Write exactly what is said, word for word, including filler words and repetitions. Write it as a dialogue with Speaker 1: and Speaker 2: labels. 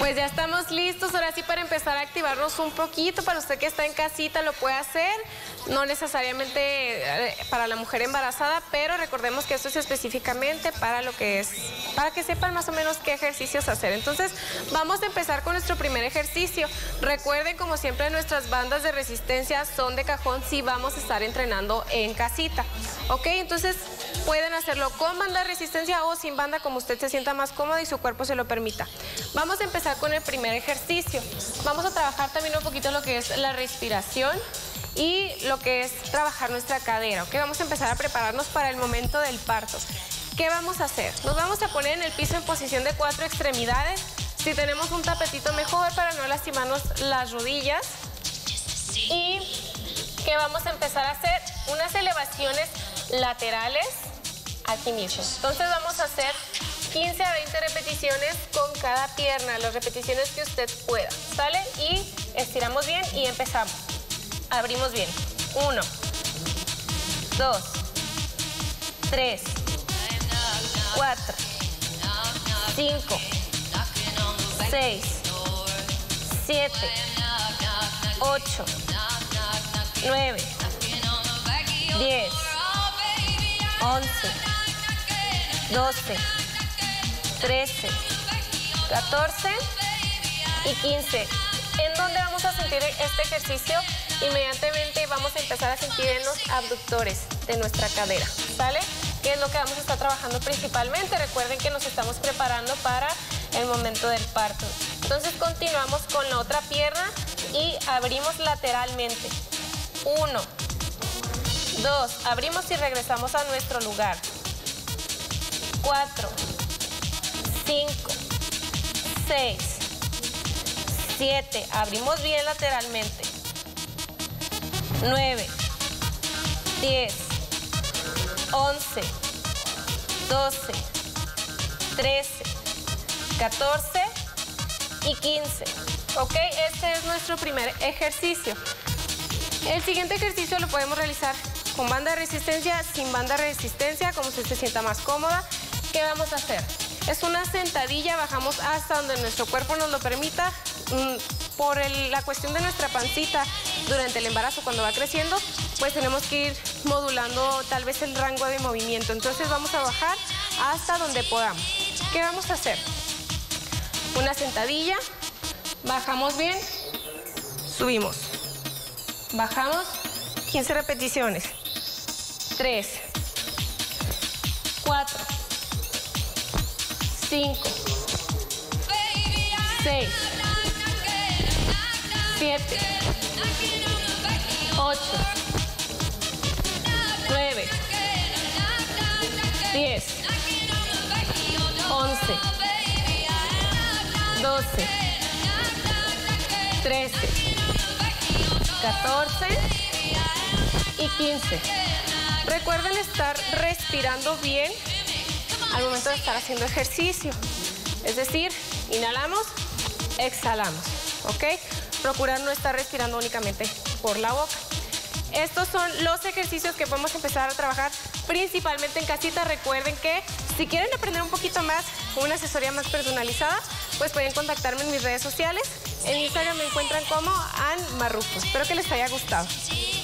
Speaker 1: Pues ya estamos listos, ahora sí para empezar a activarnos un poquito. Para usted que está en casita lo puede hacer, no necesariamente para la mujer embarazada, pero recordemos que esto es específicamente para lo que es, para que sepan más o menos qué ejercicios hacer. Entonces vamos a empezar con nuestro primer ejercicio. Recuerden, como siempre, nuestras bandas de resistencia son de cajón si vamos a estar entrenando en casita, ¿ok? Entonces pueden hacerlo con banda de resistencia o sin banda, como usted se sienta más cómodo y su cuerpo se lo permita. Vamos a empezar con el primer ejercicio. Vamos a trabajar también un poquito lo que es la respiración y lo que es trabajar nuestra cadera, ¿ok? Vamos a empezar a prepararnos para el momento del parto. ¿Qué vamos a hacer? Nos vamos a poner en el piso en posición de cuatro extremidades. Si tenemos un tapetito mejor para no lastimarnos las rodillas. ¿Y qué vamos a empezar a hacer? Unas elevaciones laterales aquí mismo. Entonces vamos a hacer quince a veinte repeticiones con cada pierna, las repeticiones que usted pueda, ¿sale? Y estiramos bien y empezamos. Abrimos bien. Uno, dos, tres, cuatro, cinco, seis, siete, ocho, nueve, diez, once, doce, trece, catorce y quince. ¿En dónde vamos a sentir este ejercicio? Inmediatamente vamos a empezar a sentir en los abductores de nuestra cadera, ¿sale? Que es lo que vamos a estar trabajando principalmente. Recuerden que nos estamos preparando para el momento del parto. Entonces continuamos con la otra pierna y abrimos lateralmente. Uno, dos, abrimos y regresamos a nuestro lugar. Cuatro, cinco, seis, siete, abrimos bien lateralmente. nueve, diez, once, doce, trece, catorce y quince. ¿Ok? Este es nuestro primer ejercicio. El siguiente ejercicio lo podemos realizar con banda de resistencia, sin banda de resistencia, como usted se sienta más cómoda. ¿Qué vamos a hacer? Es una sentadilla, bajamos hasta donde nuestro cuerpo nos lo permita. Por el, la cuestión de nuestra pancita durante el embarazo, cuando va creciendo, pues tenemos que ir modulando tal vez el rango de movimiento. Entonces vamos a bajar hasta donde podamos. ¿Qué vamos a hacer? Una sentadilla, bajamos bien, subimos, bajamos, quince repeticiones, tres, cuatro, cinco, seis, siete, ocho, nueve, diez, once, doce, trece, catorce y quince. Recuerden estar respirando bien al momento de estar haciendo ejercicio. Es decir, inhalamos, exhalamos, ¿ok? Procurar no estar respirando únicamente por la boca. Estos son los ejercicios que podemos empezar a trabajar principalmente en casita. Recuerden que si quieren aprender un poquito más, una asesoría más personalizada, pues pueden contactarme en mis redes sociales. En Instagram me encuentran como Ann Marrufo. Espero que les haya gustado.